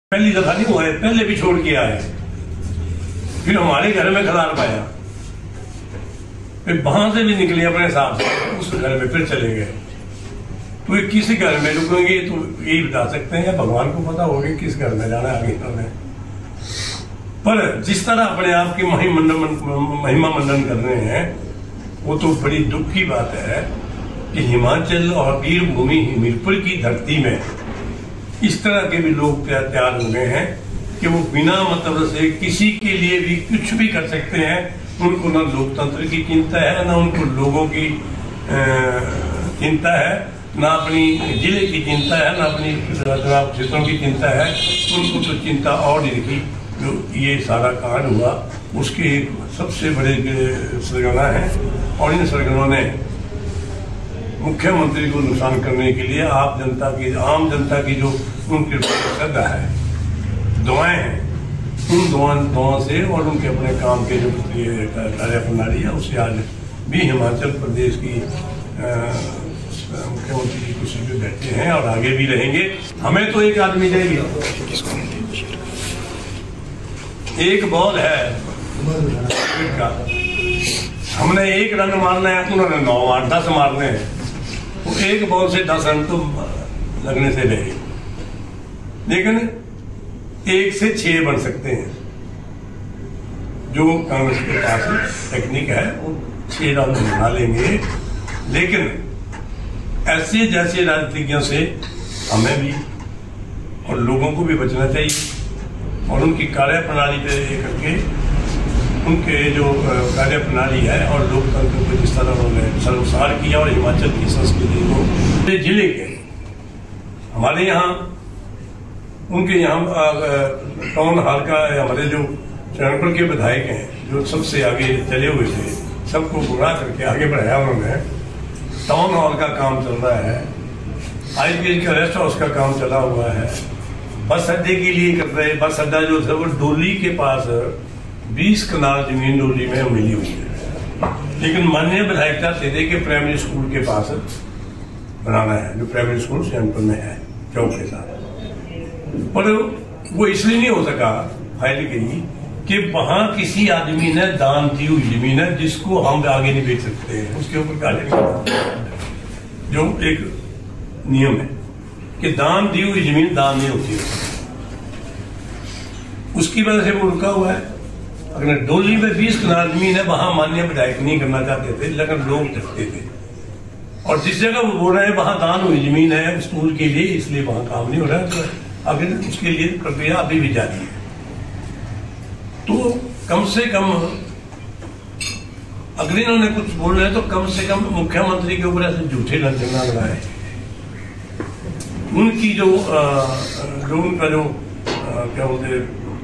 पहली दफा नहीं हुआ है, पहले भी छोड़ के आए, फिर हमारे घर में खदार पाया, फिर वहां से भी निकले अपने हिसाब से, उस घर में फिर चले गए। तो ये किस घर में रुकेंगे तो यही बता सकते हैं, या भगवान को पता होगा किस घर में जाना आगे हमें। पर जिस तरह अपने आप की महिमा मंडन कर रहे हैं, वो तो बड़ी दुख की बात है कि हिमाचल और वीरभूमि हमीरपुर की धरती में इस तरह के भी लोग तैयार हो गए हैं कि वो बिना मतलब से किसी के लिए भी कुछ भी कर सकते हैं। उनको ना लोकतंत्र की चिंता है, ना उनको लोगों की चिंता है, ना अपनी जिले की चिंता है, ना अपनी क्षेत्रों की चिंता है। उनको तो चिंता और ही रखी। जो ये सारा कांड हुआ उसके एक सबसे बड़े सरगना है, और इन सरगनों ने मुख्यमंत्री को नुकसान करने के लिए आम जनता की जो उनके श्रद्धा है, दुआएं हैं, उन दुआओं से और उनके अपने काम के जो कार्य प्रणाली है उससे आज भी हिमाचल प्रदेश की मुख्यमंत्री की कुर्सी पे बैठे हैं और आगे भी रहेंगे। हमें तो एक आदमी चाहिए, एक बॉल है का, हमने एक रन मारना है, उन्होंने 9 8 10 मारने हैं। तो एक बॉल से 10 रन तो लगने से रहे, लेकिन 1 से 6 बन सकते हैं। जो कांग्रेस के पास टेक्निक है वो 6 रन बना लेंगे, लेकिन ऐसे जैसे राजनीतिज्ञों से हमें भी और लोगों को भी बचना चाहिए, और उनकी कार्य प्रणाली पे करके उनके जो कार्य प्रणाली है और लोकतंत्र को जिस तरह उन्होंने सर्वसार किया और हिमाचल की संस्कृति को जिले के हमारे यहाँ उनके यहाँ टाउन हॉल का हमारे जो चरणपुर के विधायक हैं जो सबसे आगे चले हुए थे, सबको गुमराह करके आगे बढ़ाया उन्होंने। टाउन हॉल का काम चल रहा है, IPH का रेस्ट हाउस का काम चला हुआ है, बस अड्डे के लिए कर रहे। बस अड्डा जो है वो डोली के पास 20 कनाल जमीन डोली में मिली हुई है, लेकिन माननीय विधायक चाहते थे कि प्राइमरी स्कूल के पास बनाना है, जो प्राइमरी स्कूल सैनपुर में है चौक के साथ। पर वो इसलिए नहीं हो सका, फाइल गई कि वहां किसी आदमी ने दान दी हुई जमीन है जिसको हम आगे नहीं बेच सकते हैं, उसके ऊपर कार्य जो एक नियम है कि दान दी हुई जमीन दान नहीं होती है, उसकी वजह से वो रुका हुआ है। अगर डोली में 20 कनाल जमीन है, वहां माननीय विधायक नहीं करना चाहते थे, लेकिन लोग चाहते थे, और जिस जगह वो बोल रहे हैं वहां दान हुई जमीन है स्कूल के लिए, इसलिए वहां काम नहीं हो रहा है, तो अगर उसके लिए प्रक्रिया अभी भी जारी है। तो कम से कम अगर इन्होंने कुछ बोल रहे हैं तो कम से कम मुख्यमंत्री के ऊपर ऐसे झूठे लंचना लगाए। उनकी जो उनका जो क्या बोलते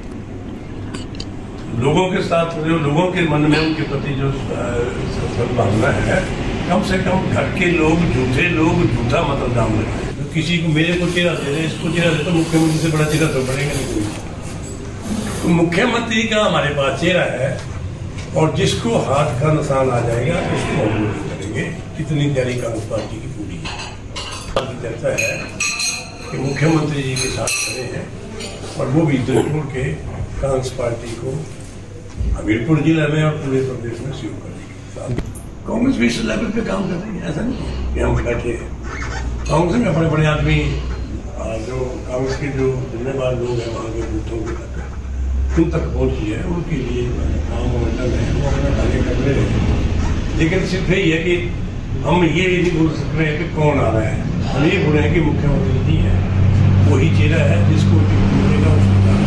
लोगों के साथ जो लोगों के मन में उनके प्रति जो सद्भावना है, कम से कम घर के लोग झूठे लोग झूठा मतलब दाम लगाए। तो किसी को मेरे को चेहरा दे रहे, इसको चेहरा दे, तो मुख्यमंत्री से बड़ा चेहरा तो बढ़ेगा नहीं कोई। तो मुख्यमंत्री का हमारे पास चेहरा है, और जिसको हाथ का निशान आ जाएगा तो उसको हम करेंगे। इतनी तैयारी कांग्रेस पार्टी की पूरी है। चर्चा है कि मुख्यमंत्री जी के साथ खड़े हैं, और वो भी जोधपुर के कांग्रेस पार्टी को हमीरपुर जिले में और पूरे प्रदेश में शुरू करेगी। कांग्रेस भी इस लेवल पे काम कर रही है, ऐसा नहीं कि हम बैठे हैं। कांग्रेस में बड़े बड़े आदमी जो कांग्रेस के जो जिम्मेदार लोग हैं वहाँ के बूथों के उन तक पहुँची है, उनके लिए काम मोमेंटम है, वो अपना कार्य कर रहे हैं। लेकिन सिर्फ यही है कि हम ये नहीं बोल सक रहे हैं कि कौन आ रहा है, हम ये बोल रहे हैं कि मुख्यमंत्री जी है, वही चेहरा है जिसको मिलेगा उसको